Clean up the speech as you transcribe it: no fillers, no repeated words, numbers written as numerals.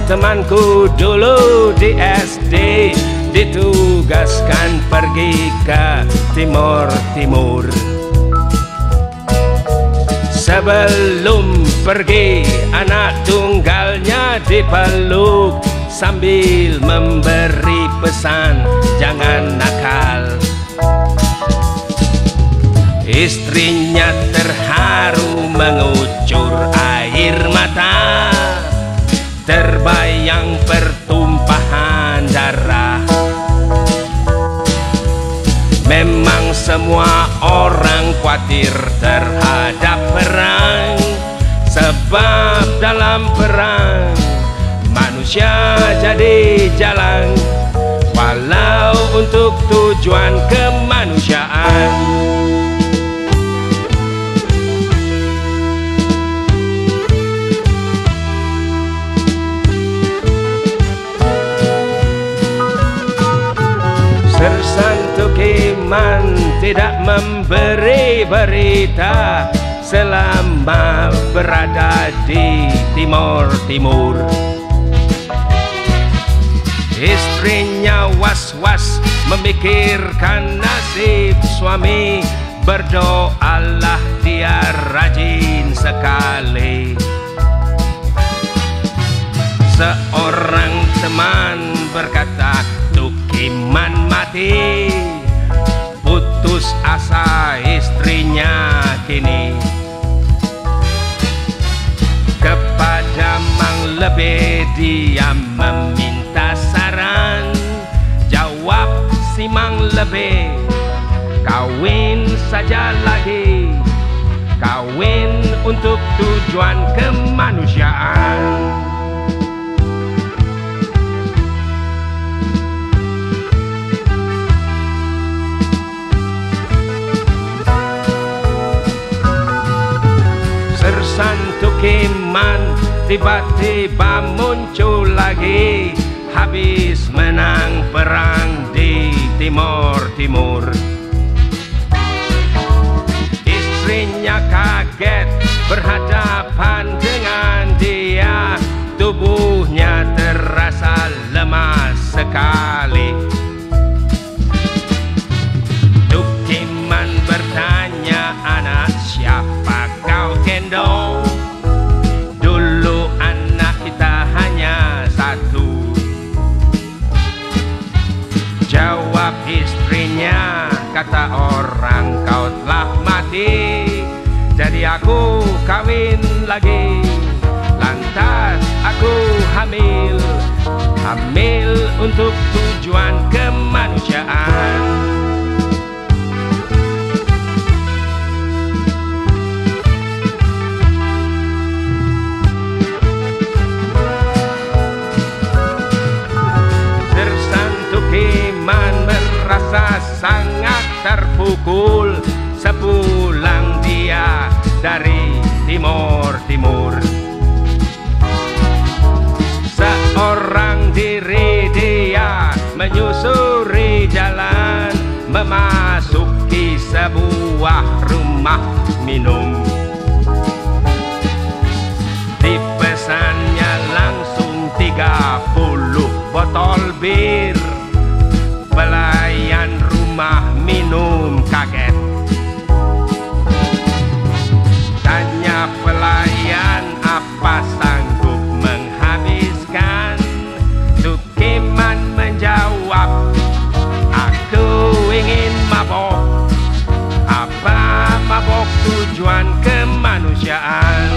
temanku dulu di SD ditugaskan pergi ke Timur. Sebelum pergi anak tunggalnya dipeluk sambil memberi pesan jangan nakal. Istrinya terharu mengucur air mata, terbayang pertumpahan darah. Memang semua orang khawatir terhadap perang, sebab dalam perang manusia jadi jalan, walau untuk tujuan kemanusiaan. Sersan Tukiman tidak memberi berita selama berada di Timur. Istrinya was-was memikirkan nasib suami, berdoalah dia rajin sekali. Seorang teman berkata, Tukiman mati, putus asa istrinya kini. Kepada Mang Lebe dia meminta saran, jawab si Mang Lebe, kawin saja lagi, kawin untuk tujuan kemanusiaan. Sersan Tukiman tiba-tiba muncul lagi, habis menang perang di Timur. Istrinya kaget berhadapan dengan dia, tubuhnya terasa lemah sekali. Tukiman bertanya, anak siapa kau gendong? Dulu anak kita hanya satu. Jawab istrinya, kata orang kau telah mati, jadi aku kawin lagi. Lantas aku hamil untuk tujuan kemanusiaan. Tukiman merasa sangat terpukul sepulang dia dari Timur. Seorang diri dia menyusuri jalan, memasuki sebuah rumah minum. Dipesannya langsung 30 botol bir. Pelayan rumah minum kaget, tanya pelayan apa sanggup menghabiskan. Tukiman menjawab, aku ingin mabok. Apa mabok tujuan kemanusiaan?